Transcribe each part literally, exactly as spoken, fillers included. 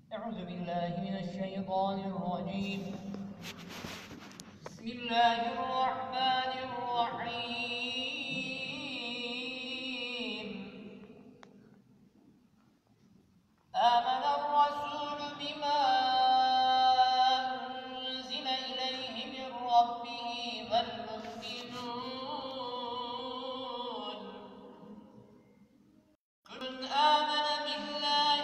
أعوذ بالله من الشيطان الرجيم. بسم الله الرحمن الرحيم. آمن الرسول بما أنزل إليه من ربه والمؤمنون كل آمن بالله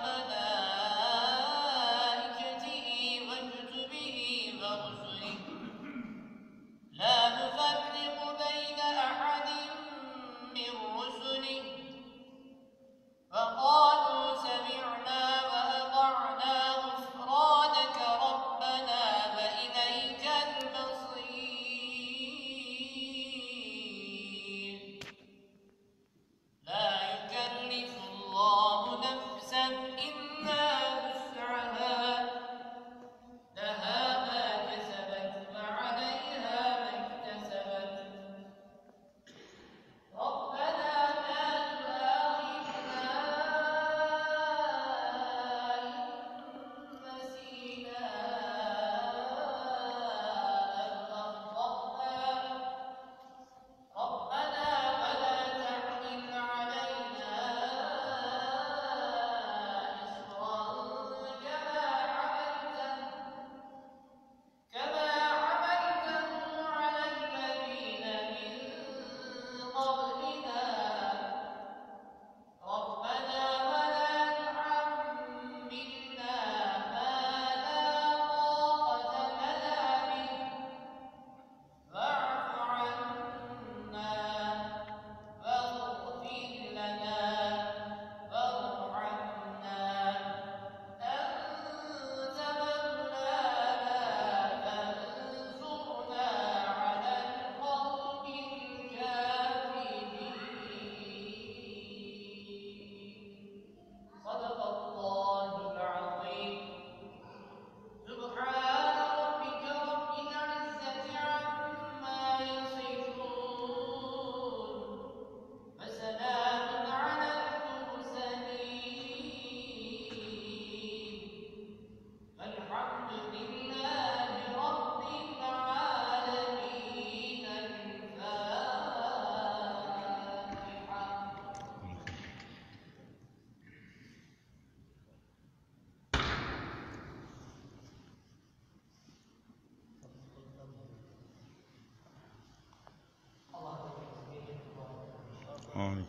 وملائكته وكتبه ورسله لا نفرق بين أحد من رسله وقالوا سمعنا وأطعنا غفرانك ربنا وإليك المصير. لا يكلف الله نفسا إلا وسعها لها ما كسبت وعليها ما اكتسبت. ربنا لا تؤاخذنا إن نسينا أو أخطأنا. ربنا ولا تحمل علينا إصرا كما حملته كما حملته على الذين من قبلنا. ربنا ولا تحملنا ما لا طاقة لنا به واعف عنا واغفر لنا وارحمنا أنت مولانا فانصرنا على القوم الكافرين. صدق الله العظيم. سبحان ربك رب العزة عما يصفون وسلام على المرسلين والحمد لله رب العالمين. الفاتحة. Amin.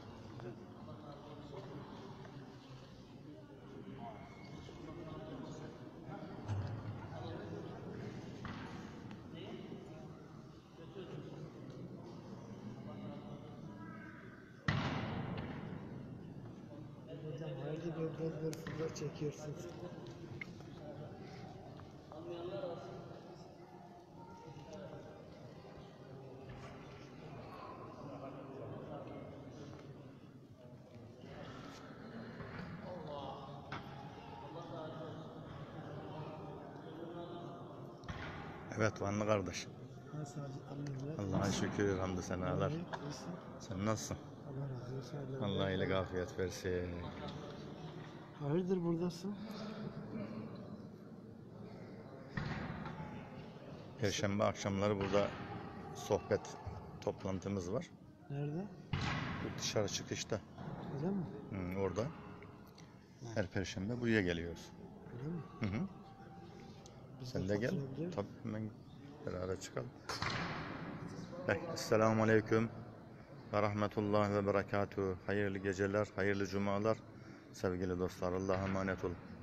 Hocam hayırlı bol bol bol fırlar çekiyorsunuz. Evet Vanlı kardeş. Ha Sacit Hanım. Allah'a şükür, hamdü senalar. Sen nasılsın? Allah razı olsun. Allah iyilik afiyet versin. Hayırdır buradasın? Perşembe akşamları burada sohbet toplantımız var. Nerede? Dışarı çıkışta. Öyle mi? Hı, orada. Her perşembe buraya geliyoruz. Öyle mi? Hı hı. Biz Sen de gel. katılabilir. Tabii hemen beraber çıkalım. Esselamu Aleyküm ve Rahmetullah ve Berekatuhu. Hayırlı geceler, hayırlı cumalar. Sevgili dostlar, Allah'a emanet olun.